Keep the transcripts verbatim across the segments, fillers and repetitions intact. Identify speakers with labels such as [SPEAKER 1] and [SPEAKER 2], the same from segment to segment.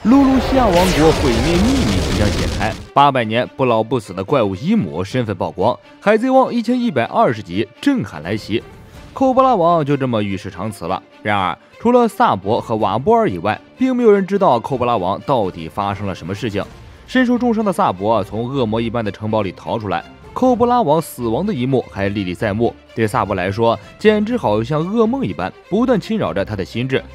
[SPEAKER 1] 露露西亚王国毁灭秘密即将解开，八百年不老不死的怪物伊姆身份曝光，海贼王一千一百二十集震撼来袭，寇布拉王就这么与世长辞了。然而，除了萨博和瓦波尔以外，并没有人知道寇布拉王到底发生了什么事情。身受重伤的萨博从恶魔一般的城堡里逃出来，寇布拉王死亡的一幕还历历在目，对萨博来说，简直好像噩梦一般，不断侵扰着他的心智。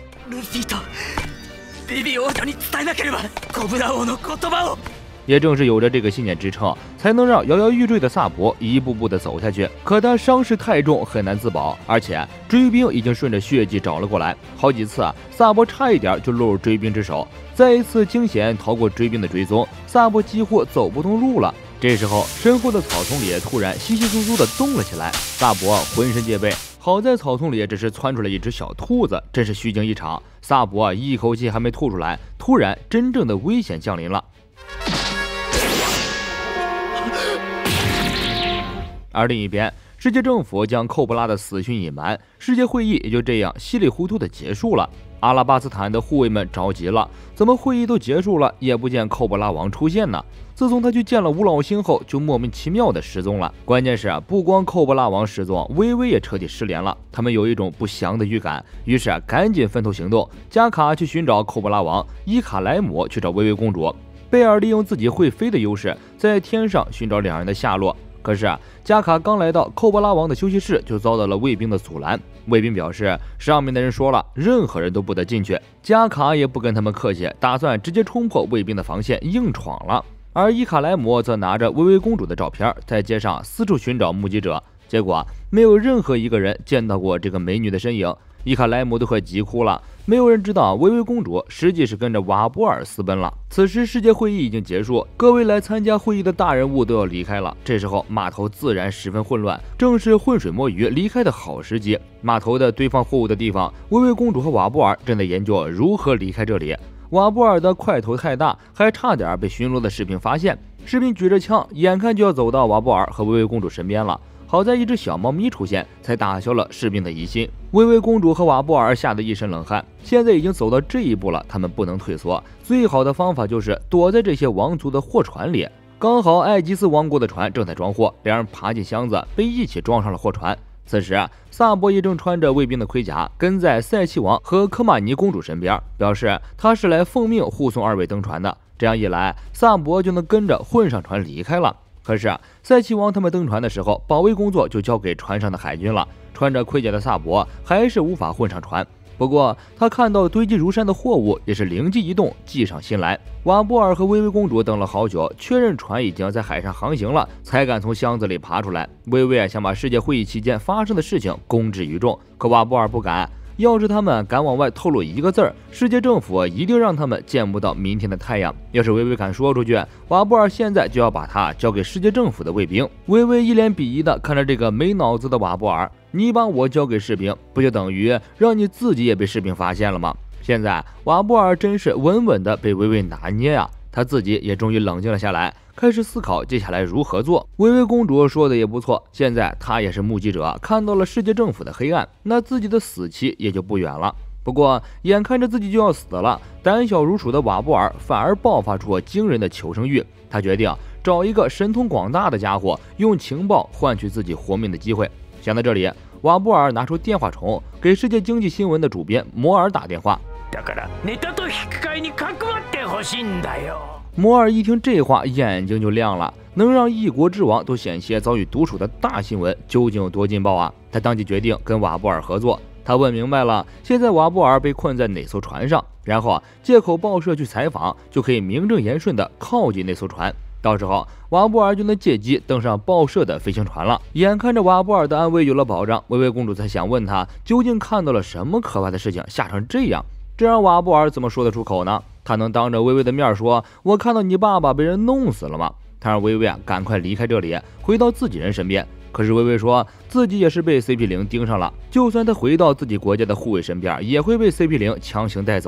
[SPEAKER 1] 也正是有着这个信念支撑，才能让摇摇欲坠的萨博一步步的走下去。可他伤势太重，很难自保，而且追兵已经顺着血迹找了过来，好几次萨博差一点就落入追兵之手。再一次惊险逃过追兵的追踪，萨博几乎走不动路了。这时候，身后的草丛里突然稀稀疏疏的动了起来，萨博浑身戒备。好在草丛里只是窜出来一只小兔子，真是虚惊一场。萨博一口气还没吐出来，突然真正的危险降临了。而另一边，世界政府将寇布拉的死讯隐瞒，世界会议也就这样稀里糊涂的结束了。阿拉巴斯坦的护卫们着急了，怎么会议都结束了，也不见寇布拉王出现呢？自从他去见了吴老星后，就莫名其妙的失踪了。关键是，不光寇布拉王失踪，薇薇也彻底失联了。他们有一种不祥的预感，于是赶紧分头行动。加卡去寻找寇布拉王，伊卡莱姆去找薇薇公主，贝尔利用自己会飞的优势，在天上寻找两人的下落。可是加卡刚来到寇布拉王的休息室，就遭到了卫兵的阻拦。卫兵表示，上面的人说了，任何人都不得进去。加卡也不跟他们客气，打算直接冲破卫兵的防线，硬闯了。而伊卡莱姆则拿着薇薇公主的照片，在街上四处寻找目击者，结果没有任何一个人见到过这个美女的身影。伊卡莱姆都快急哭了，没有人知道薇薇公主实际是跟着瓦波尔私奔了。此时世界会议已经结束，各位来参加会议的大人物都要离开了。这时候码头自然十分混乱，正是浑水摸鱼离开的好时机。码头的堆放货物的地方，薇薇公主和瓦波尔正在研究如何离开这里。瓦波尔的块头太大，还差点被巡逻的士兵发现。士兵举着枪，眼看就要走到瓦波尔和薇薇公主身边了。好在一只小猫咪出现，才打消了士兵的疑心。薇薇公主和瓦波尔吓得一身冷汗。现在已经走到这一步了，他们不能退缩。最好的方法就是躲在这些王族的货船里。刚好艾吉斯王国的船正在装货，两人爬进箱子，被一起装上了货船。此时，萨博也正穿着卫兵的盔甲，跟在赛奇王和科玛尼公主身边，表示他是来奉命护送二位登船的。这样一来，萨博就能跟着混上船离开了。可是赛奇王他们登船的时候，保卫工作就交给船上的海军了。穿着盔甲的萨博还是无法混上船。不过他看到堆积如山的货物，也是灵机一动，计上心来。瓦波尔和薇薇公主等了好久，确认船已经在海上航行了，才敢从箱子里爬出来。薇薇想把世界会议期间发生的事情公之于众，可瓦波尔不敢。要是他们敢往外透露一个字儿，世界政府一定让他们见不到明天的太阳。要是薇薇敢说出去，瓦波尔现在就要把他交给世界政府的卫兵。薇薇一脸鄙夷地看着这个没脑子的瓦波尔，你把我交给士兵，不就等于让你自己也被士兵发现了吗？现在瓦波尔真是稳稳地被薇薇拿捏啊，他自己也终于冷静了下来，开始思考接下来如何做。薇薇公主说的也不错，现在她也是目击者，看到了世界政府的黑暗，那自己的死期也就不远了。不过眼看着自己就要死了，胆小如鼠的瓦波尔反而爆发出惊人的求生欲。他决定找一个神通广大的家伙，用情报换取自己活命的机会。想到这里，瓦波尔拿出电话筒，给世界经济新闻的主编摩尔打电话。摩尔一听这话，眼睛就亮了。能让一国之王都险些遭遇毒手的大新闻，究竟有多劲爆啊？他当即决定跟瓦波尔合作。他问明白了，现在瓦波尔被困在哪艘船上，然后借口报社去采访，就可以名正言顺地靠近那艘船。到时候瓦波尔就能借机登上报社的飞行船了。眼看着瓦波尔的安危有了保障，薇薇公主才想问他究竟看到了什么可怕的事情，吓成这样。这让瓦波尔怎么说得出口呢？他能当着薇薇的面说我看到你爸爸被人弄死了吗？他让薇薇啊赶快离开这里，回到自己人身边。可是薇薇说自己也是被 C P 零盯上了，就算他回到自己国家的护卫身边，也会被 C P 零强行带走的。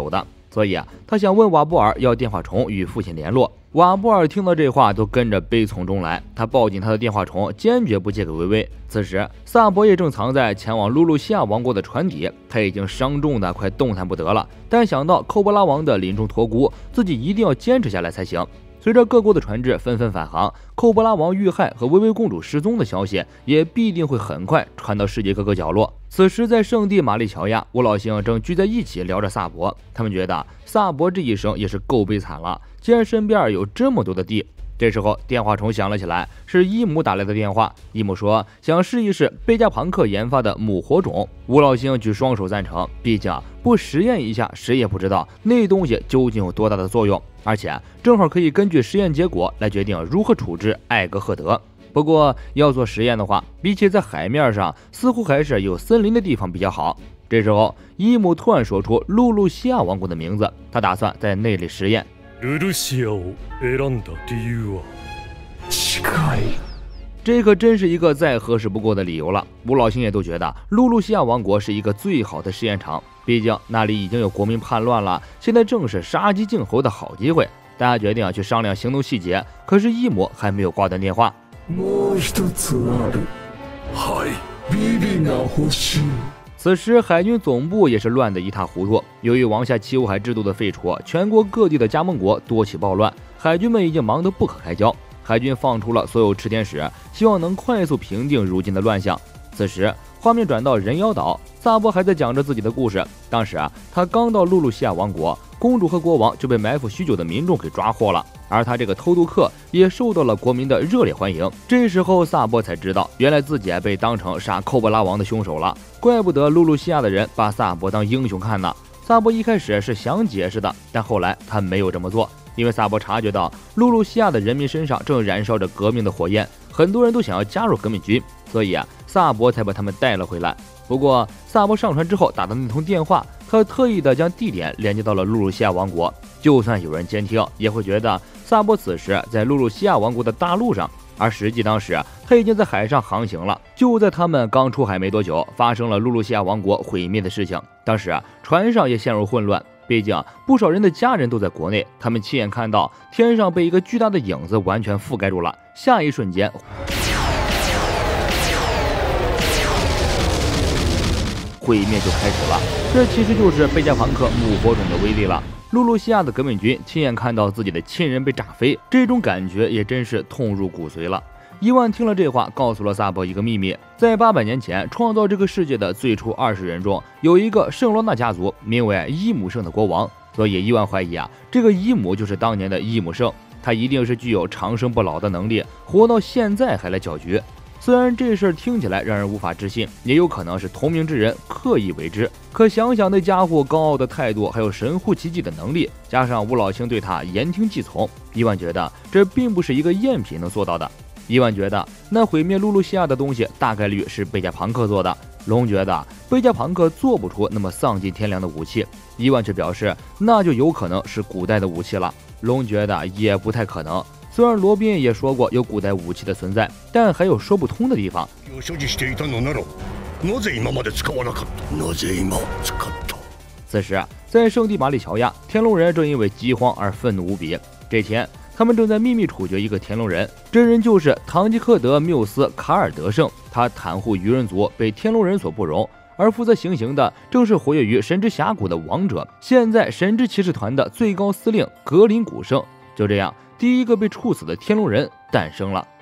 [SPEAKER 1] 所以啊，他想问瓦布尔要电话虫与父亲联络。瓦布尔听到这话都跟着悲从中来，他抱紧他的电话虫，坚决不借给薇薇。此时，萨博也正藏在前往露露西亚王国的船底，他已经伤重的快动弹不得了。但想到寇布拉王的临终托孤，自己一定要坚持下来才行。随着各国的船只纷纷返航，寇布拉王遇害和薇薇公主失踪的消息也必定会很快传到世界各个角落。此时，在圣地玛丽乔亚，五老星正聚在一起聊着萨博，他们觉得萨博这一生也是够悲惨了，竟然身边有这么多的地。这时候电话虫响了起来，是伊姆打来的电话。伊姆说想试一试贝加庞克研发的母火种。五老星举双手赞成，毕竟不实验一下，谁也不知道那东西究竟有多大的作用，而且正好可以根据实验结果来决定如何处置艾格赫德。不过要做实验的话，比起在海面上，似乎还是有森林的地方比较好。这时候伊姆突然说出露露西亚王国的名字，他打算在那里实验。
[SPEAKER 2] ルルシアを選んだ理由は近い。
[SPEAKER 1] 这可真是一个再合适不过的理由了。五老星也都觉得露露西亚王国是一个最好的试验场，毕竟那里已经有国民叛乱了，现在正是杀鸡儆猴的好机会。大家决定去商量行动细节，可是伊姆还没有挂断电话。
[SPEAKER 2] もう一つある。はい。ビビが欲しい。
[SPEAKER 1] 此时，海军总部也是乱得一塌糊涂。由于王下七武海制度的废除，全国各地的加盟国多起暴乱，海军们已经忙得不可开交。海军放出了所有持天使，希望能快速平定如今的乱象。此时，画面转到人妖岛，萨博还在讲着自己的故事。当时啊，他刚到露露西亚王国，公主和国王就被埋伏许久的民众给抓获了，而他这个偷渡客也受到了国民的热烈欢迎。这时候，萨博才知道，原来自己被当成杀寇布拉王的凶手了。怪不得露露西亚的人把萨博当英雄看呢。萨博一开始是想解释的，但后来他没有这么做，因为萨博察觉到露露西亚的人民身上正燃烧着革命的火焰，很多人都想要加入革命军，所以啊，萨博才把他们带了回来。不过，萨博上船之后打的那通电话，他特意的将地点连接到了露露西亚王国，就算有人监听，也会觉得萨博此时在露露西亚王国的大陆上。而实际当时他已经在海上航行了。就在他们刚出海没多久，发生了露露西亚王国毁灭的事情。当时啊，船上也陷入混乱，毕竟不少人的家人都在国内。他们亲眼看到天上被一个巨大的影子完全覆盖住了，下一瞬间，毁灭就开始了。这其实就是贝加庞克母火种的威力了。露露西亚的革命军亲眼看到自己的亲人被炸飞，这种感觉也真是痛入骨髓了。伊万听了这话，告诉了萨博一个秘密：在八百年前创造这个世界的最初二十人中，有一个圣罗纳家族，名为伊姆圣的国王。所以伊万怀疑啊，这个伊姆就是当年的伊姆圣，他一定是具有长生不老的能力，活到现在还来搅局。虽然这事儿听起来让人无法置信，也有可能是同名之人刻意为之，可想想那家伙高傲的态度，还有神乎其技的能力，加上吴老清对他言听计从，伊万觉得这并不是一个赝品能做到的。伊万觉得那毁灭露露西亚的东西大概率是贝加庞克做的，龙觉得贝加庞克做不出那么丧尽天良的武器，伊万却表示那就有可能是古代的武器了，龙觉得也不太可能。虽然罗宾也说过有古代武器的存在，但还有说不通的地方。此时，在圣地玛丽乔亚，天龙人正因为饥荒而愤怒无比。这天，他们正在秘密处决一个天龙人，这人就是堂吉诃德缪斯卡尔德胜。他袒护鱼人族，被天龙人所不容，而负责行刑的正是活跃于神之峡谷的王者，现在神之骑士团的最高司令格林古圣。就这样，第一个被处死的天龙人诞生了。